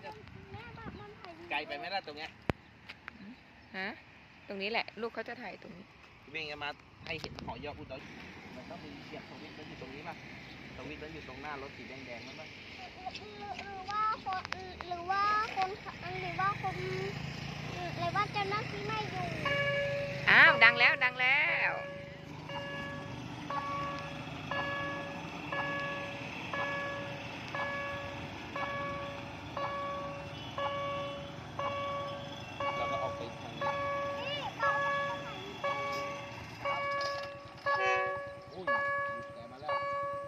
จะไกลไปไหมล่ะตรงเนี้ยฮะตรงนี้แหละลูกเขาจะถ่ายตรงนี้วิ่งมาให้เห็นหอยออุดรมันต้องมีเสียบสวิตช์มันอยู่ตรงนี้ป่ะสวิตช์มันอยู่ตรงหน้ารถสีแดงๆนั่นป่ะหรือว่าเจ้าหน้าที่ไม่อยู่อ้าวดังแล้วดังแล้วเราก็ออกไปทางนี้อุ้ยแกมาแล้ว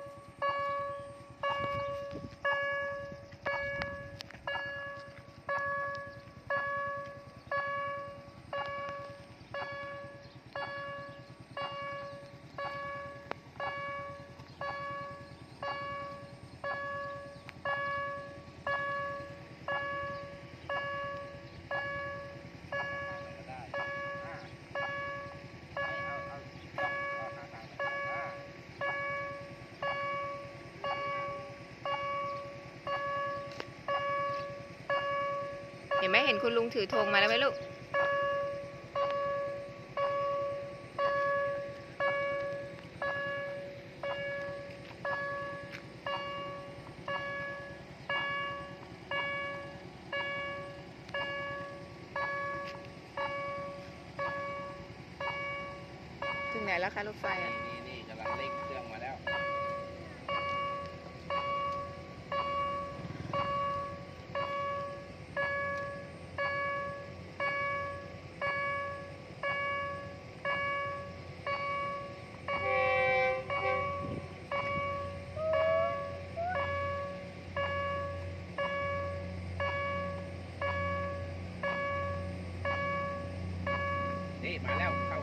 เห็นไหมเห็นคุณลุงถือธงมาแล้วไหมลูกถึงไหนแล้วคะรถไฟอ่ะนี่กำลังเร่งเครื่องมาแล้วนี่มาแล้ว